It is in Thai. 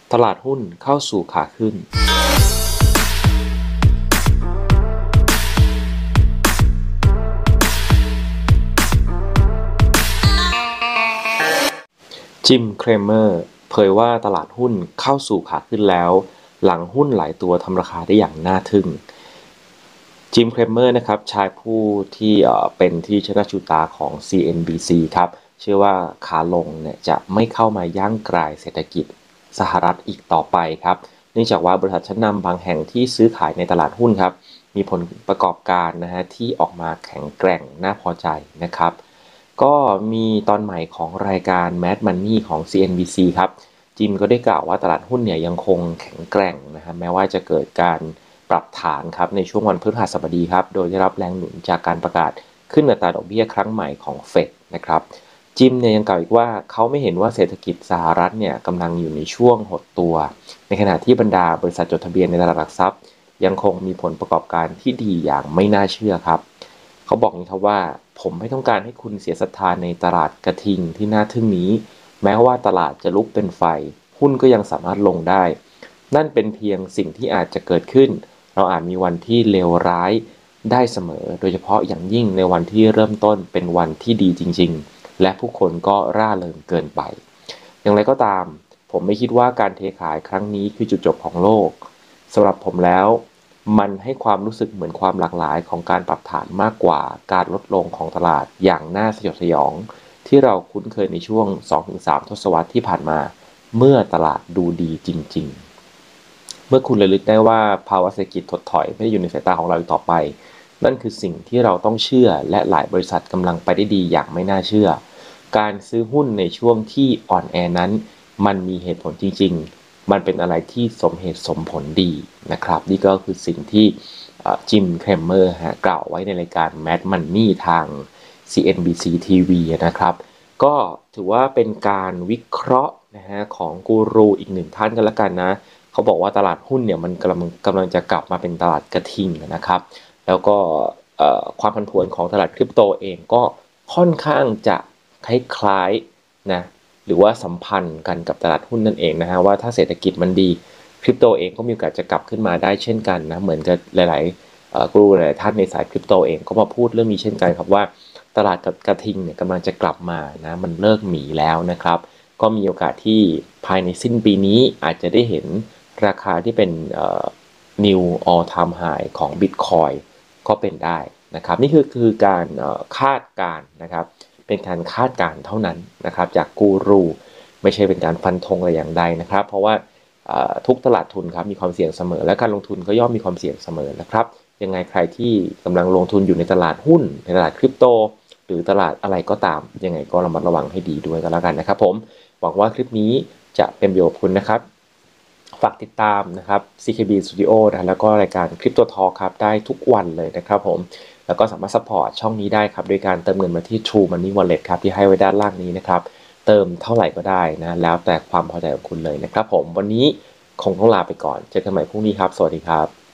ตลาดหุ้นเข้าสู่ขาขึ้นจิม เครเมอร์เผยว่าตลาดหุ้นเข้าสู่ขาขึ้นแล้วหลังหุ้นหลายตัวทำราคาได้อย่างน่าทึ่งจิม เครเมอร์นะครับชายผู้ที่เป็นที่ชนะชูตาของ CNBC ครับเชื่อว่าขาลงเนี่ยจะไม่เข้ามาย่างกรายเศรษฐกิจสหรัฐอีกต่อไปครับเนื่องจากว่าบริษัทชั้นนำบางแห่งที่ซื้อขายในตลาดหุ้นครับมีผลประกอบการนะฮะที่ออกมาแข็งแกร่งน่าพอใจนะครับก็มีตอนใหม่ของรายการ Mad Money ของ CNBC ครับจิมก็ได้กล่าวว่าตลาดหุ้นเนี่ยยังคงแข็งแกร่งนะครับแม้ว่าจะเกิดการปรับฐานครับในช่วงวันพฤหัสบดีครับโดยได้รับแรงหนุนจากการประกาศขึ้นอัตราดอกเบี้ยครั้งใหม่ของเฟดนะครับจิมเนี่ยยังกล่าวอีกว่าเขาไม่เห็นว่าเศรษฐกิจสหรัฐเนี่ยกำลังอยู่ในช่วงหดตัวในขณะที่บรรดาบริษัทจดทะเบียนในตลาดหลักทรัพย์ยังคงมีผลประกอบการที่ดีอย่างไม่น่าเชื่อครับเขาบอกนี้ครับว่าผมไม่ต้องการให้คุณเสียศรัทธาในตลาดกระทิงที่น่าทึ่งนี้แม้ว่าตลาดจะลุกเป็นไฟหุ้นก็ยังสามารถลงได้นั่นเป็นเพียงสิ่งที่อาจจะเกิดขึ้นเราอาจมีวันที่เลวร้ายได้เสมอโดยเฉพาะอย่างยิ่งในวันที่เริ่มต้นเป็นวันที่ดีจริงๆและผู้คนก็ร่าเริงเกินไปอย่างไรก็ตามผมไม่คิดว่าการเทขายครั้งนี้คือจุดจบของโลกสำหรับผมแล้วมันให้ความรู้สึกเหมือนความหลากหลายของการปรับฐานมากกว่าการลดลงของตลาดอย่างน่าสยดสยองที่เราคุ้นเคยในช่วง 2-3 ทศวรรษที่ผ่านมาเมื่อตลาดดูดีจริงๆเมื่อคุณระลึกได้ว่าภาวะเศรษฐกิจถดถอยไม่ได้อยู่ในสายตาของเราอีกต่อไปนั่นคือสิ่งที่เราต้องเชื่อและหลายบริษัทกำลังไปได้ดีอย่างไม่น่าเชื่อการซื้อหุ้นในช่วงที่อ่อนแอนั้นมันมีเหตุผลจริงๆมันเป็นอะไรที่สมเหตุสมผลดีนะครับนี่ก็คือสิ่งที่จิม เครมเมอร์กล่าวไว้ในรายการ Mad Money ทาง CNBC TV นะครับก็ถือว่าเป็นการวิเคราะห์นะฮะของกูรูอีกหนึ่งท่านกันละกันนะเขาบอกว่าตลาดหุ้นเนี่ยมันกำลังจะกลับมาเป็นตลาดกระทิงนะครับแล้วก็ความผันผวนของตลาดคริปโตเองก็ค่อนข้างจะคล้ายๆนะหรือว่าสัมพันธ์กันกับตลาดหุ้นนั่นเองนะฮะว่าถ้าเศรษฐกิจมันดีคริปโตเองก็มีโอกาสจะกลับขึ้นมาได้เช่นกันนะเหมือนกับหลายๆกูรูหลายท่านในสายคริปโตเองก็มาพูดเรื่องนี้เช่นกันครับว่าตลาดกระทิงเนี่ยกำลังจะกลับมานะมันเลิกหมีแล้วนะครับก็มีโอกาสที่ภายในสิ้นปีนี้อาจจะได้เห็นราคาที่เป็นnew all time high ของ Bitcoin ก็เป็นได้นะครับนี่คือการคาดการณ์นะครับเป็นการคาดการณ์เท่านั้นนะครับจากกูรูไม่ใช่เป็นการฟันธงอะไรอย่างใดนะครับเพราะว่าทุกตลาดทุนครับมีความเสี่ยงเสมอและการลงทุนก็ย่อมมีความเสี่ยงเสมอนะครับยังไงใครที่กำลังลงทุนอยู่ในตลาดหุ้นในตลาดคริปโตหรือตลาดอะไรก็ตามยังไงก็ระมัดระวังให้ดีด้วยก็แล้วกันนะครับผมหวังว่าคลิปนี้จะเป็นประโยชน์กับคุณนะครับฝากติดตามนะครับ CKB Studio นะแล้วก็รายการ Crypto Talk ครับได้ทุกวันเลยนะครับผมแล้วก็สามารถซัพพอร์ตช่องนี้ได้ครับโดยการเติมเงินมาที่ True Money Wallet ครับที่ให้ไว้ด้านล่างนี้นะครับเติมเท่าไหร่ก็ได้นะแล้วแต่ความพอใจของคุณเลยนะครับผมวันนี้คงต้องลาไปก่อนเจอกันใหม่พรุ่งนี้ครับสวัสดีครับ